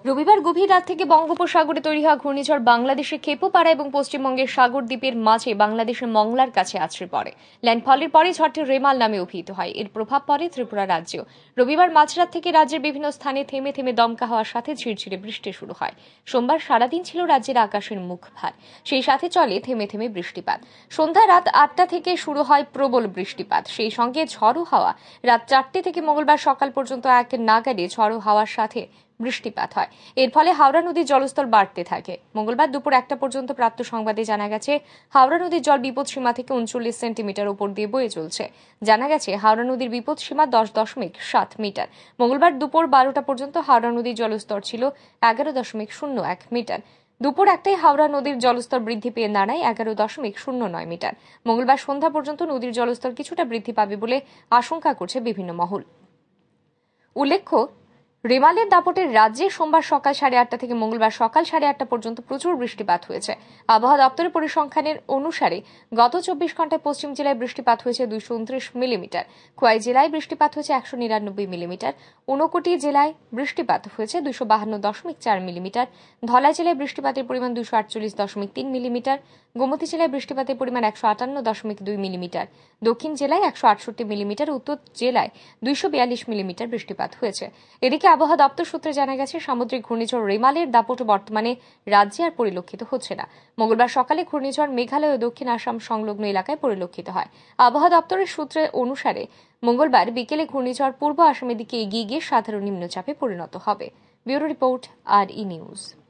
রবিবার গভীর রাত থেকে বঙ্গোপসাগরে তৈরি হওয়া ঘূর্ণিঝড় বাংলাদেশের খেপুপাড়া এবং পশ্চিমবঙ্গের সাগর দ্বীপের মাঝে বাংলাদেশের মংলার কাছে আছড়ে পড়ে। ল্যান্ডফলের পরে ঝড়টি রেমাল নামে অভিহিত হয়। এর প্রভাব পড়ে ত্রিপুরা রাজ্যেও। রবিবার মাঝরাত থেকে রাজ্যের বিভিন্ন স্থানে থেমে থেমে দমকা হওয়ার সাথে ঝিরঝিরে বৃষ্টি শুরু হয়। সোমবার সারাদিন ছিল রাজ্যের আকাশের মুখ ভার, সেই সাথে চলে থেমে থেমে বৃষ্টিপাত। সন্ধ্যা রাত 8টা থেকে শুরু হয় প্রবল বৃষ্টিপাত, সেই সঙ্গে ঝড়ো হাওয়া। রাত 4টে থেকে মঙ্গলবার সকাল পর্যন্ত এক নাগাড়ে ঝড়ো হাওয়ার সাথে বৃষ্টিপাত হয়। এর ফলে হাওড়া নদীর জলস্তর বাড়তে থাকে। মঙ্গলবার দুপুর 1টা পর্যন্ত প্রাপ্ত সংবাদে জানা গেছে, হাওড়া নদীর জল বিপদসীমা থেকে 39 সেন্টিমিটার উপর দিয়ে বয়ে চলছে। জানা গেছে, হাওড়া নদীর বিপদসীমা 10.7 মিটার। মঙ্গলবার দুপুর 12টা পর্যন্ত হাওড়া নদীর জলস্তর ছিল 11.01 মিটার। দুপুর 1টায় হাওড়া নদীর জলস্তর বৃদ্ধি পেয়ে দাঁড়ায় 11.09 মিটার। মঙ্গলবার সন্ধ্যা পর্যন্ত নদীর জলস্তর কিছুটা বৃদ্ধি পাবে বলে আশঙ্কা করছে বিভিন্ন মহল। উল্লেখ্য, রেমালের দাপটে রাজ্যে সোমবার সকাল 8:30 থেকে মঙ্গলবার সকাল 8:30 পর্যন্ত প্রচুর বৃষ্টিপাত হয়েছে। আবহাওয়া দপ্তরের পরিসংখ্যানের অনুসারে গত 24 ঘন্টায় পশ্চিম জেলায় বৃষ্টিপাত হয়েছে 229 মিলিমিটার, খোয়াই জেলায় বৃষ্টিপাত হয়েছে 199 মিলিমিটার, ঊনকোটি জেলায় বৃষ্টিপাত হয়েছে 252.4 মিলিমিটার, ধলাই জেলায় বৃষ্টিপাতের পরিমাণ 248.3 মিলিমিটার, গোমতী জেলায় বৃষ্টিপাতের পরিমাণ 158.2 মিলিমিটার, দক্ষিণ জেলায় 168 মিলিমিটার, উত্তর জেলায় 242 মিলিমিটার বৃষ্টিপাত হয়েছে। এদিকে আবহাওয়া দপ্তর সূত্রে জানা গেছে, সামুদ্রিক ঘূর্ণিঝড় রেমালের দাপট বর্তমানে রাজ্যে আর পরিলক্ষিত হচ্ছে না। মঙ্গলবার সকালে ঘূর্ণিঝড় মেঘালয় ও দক্ষিণ আসাম সংলগ্ন এলাকায় পরিলক্ষিত হয়। আবহাওয়া দপ্তরের সূত্রে অনুসারে মঙ্গলবার বিকেলে ঘূর্ণিঝড় পূর্ব আসামের দিকে এগিয়ে গিয়ে সাধারণ নিম্নচাপে পরিণত হবে। ব্যুরো রিপোর্ট, আর ই নিউজ।